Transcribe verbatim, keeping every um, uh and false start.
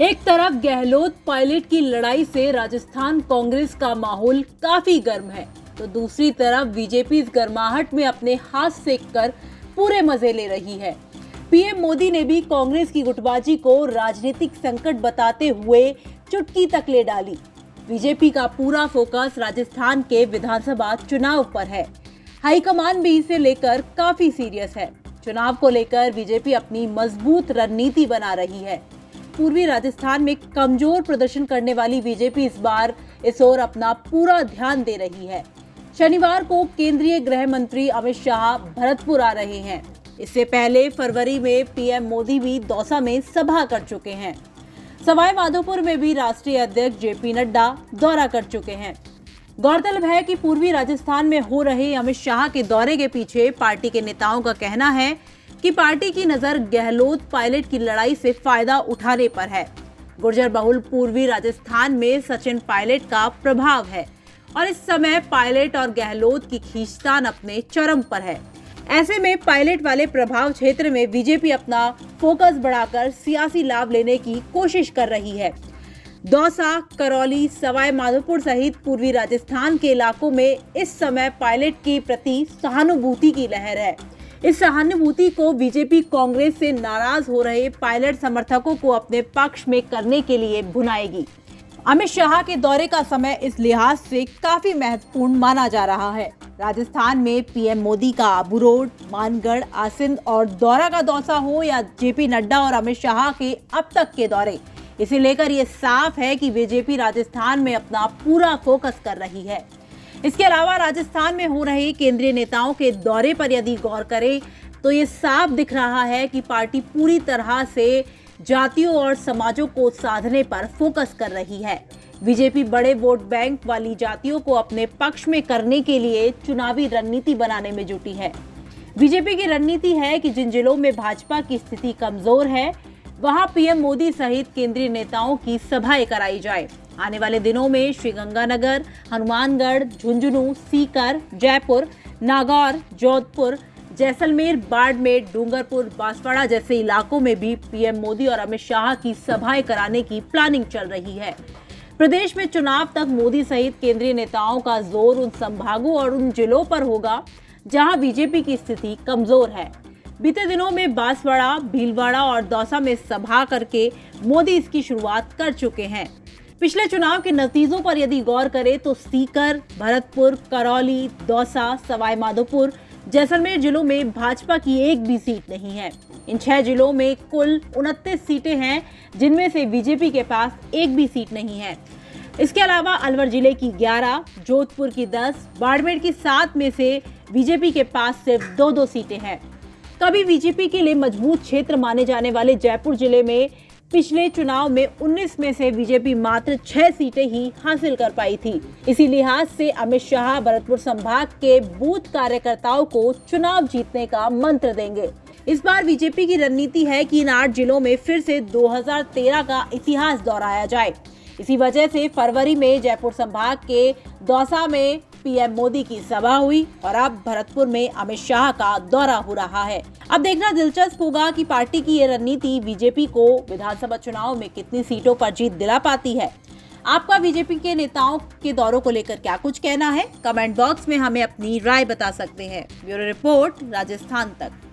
एक तरफ गहलोत पायलट की लड़ाई से राजस्थान कांग्रेस का माहौल काफी गर्म है, तो दूसरी तरफ बीजेपी इस गर्माहट में अपने हाथ सेक कर पूरे मजे ले रही है। पीएम मोदी ने भी कांग्रेस की गुटबाजी को राजनीतिक संकट बताते हुए चुटकी तक ले डाली। बीजेपी का पूरा फोकस राजस्थान के विधानसभा चुनाव पर है। हाईकमान भी इसे लेकर काफी सीरियस है। चुनाव को लेकर बीजेपी अपनी मजबूत रणनीति बना रही है। पूर्वी राजस्थान में कमजोर प्रदर्शन करने वाली बीजेपी इस बार इस ओर अपना पूरा ध्यान दे रही है। शनिवार को केंद्रीय गृह मंत्री अमित शाह भरतपुर आ रहे हैं। इससे पहले फरवरी में पीएम मोदी भी दौसा में सभा कर चुके हैं। सवाई माधोपुर में भी राष्ट्रीय अध्यक्ष जेपी नड्डा दौरा कर चुके हैं। गौरतलब है कि पूर्वी राजस्थान में हो रहे अमित शाह के दौरे के पीछे पार्टी के नेताओं का कहना है कि पार्टी की नजर गहलोत पायलट की लड़ाई से फायदा उठाने पर है। गुर्जर बहुल पूर्वी राजस्थान में सचिन पायलट का प्रभाव है और इस समय पायलट और गहलोत की खींचतान अपने चरम पर है। ऐसे में पायलट वाले प्रभाव क्षेत्र में बीजेपी अपना फोकस बढ़ाकर सियासी लाभ लेने की कोशिश कर रही है। दौसा, करौली, सवाई माधोपुर सहित पूर्वी राजस्थान के इलाकों में इस समय पायलट के प्रति सहानुभूति की लहर है। इस सहानुभूति को बीजेपी कांग्रेस से नाराज हो रहे पायलट समर्थकों को अपने पक्ष में करने के लिए भुनाएगी। अमित शाह के दौरे का समय इस लिहाज से काफी महत्वपूर्ण माना जा रहा है। राजस्थान में पीएम मोदी का आबू रोड, मानगढ़, आसिंद और दौरा का दौसा हो या जेपी नड्डा और अमित शाह के अब तक के दौरे, इसे लेकर ये साफ है कि बीजेपी राजस्थान में अपना पूरा फोकस कर रही है। इसके अलावा राजस्थान में हो रहे केंद्रीय नेताओं के दौरे पर यदि गौर करें तो ये साफ दिख रहा है कि पार्टी पूरी तरह से जातियों और समाजों को साधने पर फोकस कर रही है। बीजेपी बड़े वोट बैंक वाली जातियों को अपने पक्ष में करने के लिए चुनावी रणनीति बनाने में जुटी है। बीजेपी की रणनीति है कि जिन जिलों में भाजपा की स्थिति कमजोर है वहां पीएम मोदी सहित केंद्रीय नेताओं की सभाएं कराई जाए। आने वाले दिनों में श्रीगंगानगर, हनुमानगढ़, झुंझुनू, सीकर, जयपुर, नागौर, जोधपुर, जैसलमेर, बाड़मेर, डूंगरपुर, बांसवाड़ा जैसे इलाकों में भी पीएम मोदी और अमित शाह की सभाएं कराने की प्लानिंग चल रही है। प्रदेश में चुनाव तक मोदी सहित केंद्रीय नेताओं का जोर उन संभागों और उन जिलों पर होगा जहां बीजेपी की स्थिति कमजोर है। बीते दिनों में बांसवाड़ा, भीलवाड़ा और दौसा में सभा करके मोदी इसकी शुरुआत कर चुके हैं। पिछले चुनाव के नतीजों पर यदि गौर करें तो सीकर, भरतपुर, करौली, दौसा, सवाई माधोपुर, जैसलमेर जिलों में भाजपा की एक भी सीट नहीं है। इन छह जिलों में कुल उनतीस सीटें हैं, जिनमें से बीजेपी के पास एक भी सीट नहीं है। इसके अलावा अलवर जिले की ग्यारह, जोधपुर की दस, बाड़मेर की सात में से बीजेपी के पास सिर्फ दो दो सीटें हैं। कभी बीजेपी के लिए मजबूत क्षेत्र माने जाने वाले जयपुर जिले में पिछले चुनाव में उन्नीस में से बीजेपी मात्र छह सीटें ही हासिल कर पाई थी। इसी लिहाज से अमित शाह भरतपुर संभाग के बूथ कार्यकर्ताओं को चुनाव जीतने का मंत्र देंगे। इस बार बीजेपी की रणनीति है कि इन आठ जिलों में फिर से दो हज़ार तेरह का इतिहास दोहराया जाए। इसी वजह से फरवरी में जयपुर संभाग के दौसा में पीएम मोदी की सभा हुई और अब भरतपुर में अमित शाह का दौरा हो रहा है। अब देखना दिलचस्प होगा कि पार्टी की ये रणनीति बीजेपी को विधानसभा चुनाव में कितनी सीटों पर जीत दिला पाती है। आपका बीजेपी के नेताओं के दौरों को लेकर क्या कुछ कहना है? कमेंट बॉक्स में हमें अपनी राय बता सकते हैं। ब्यूरो रिपोर्ट, राजस्थान तक।